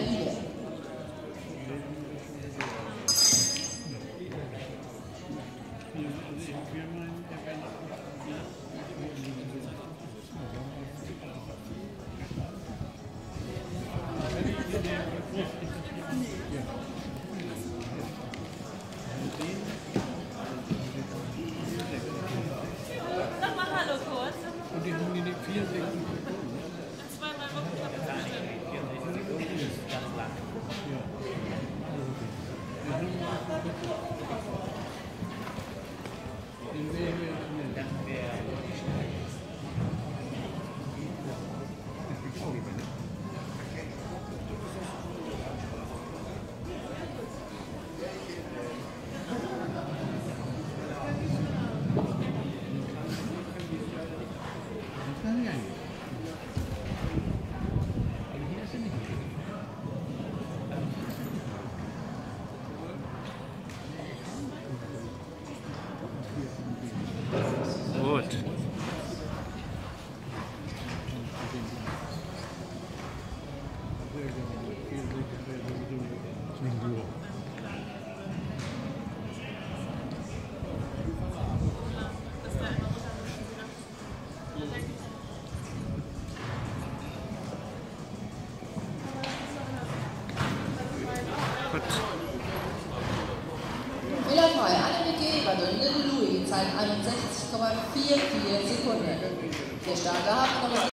Liebe. Sag mal Hallo kurz. Und die haben die 64 Sekunden. In 2-3 Wochen klappt das bestimmt. 64 Sekunden ist ganz lang. Dann wäre Gut. Fehlerfrei, Annemieke Ebert und Little Louis, Zeit 61,44 Sekunden. Der Starter hat noch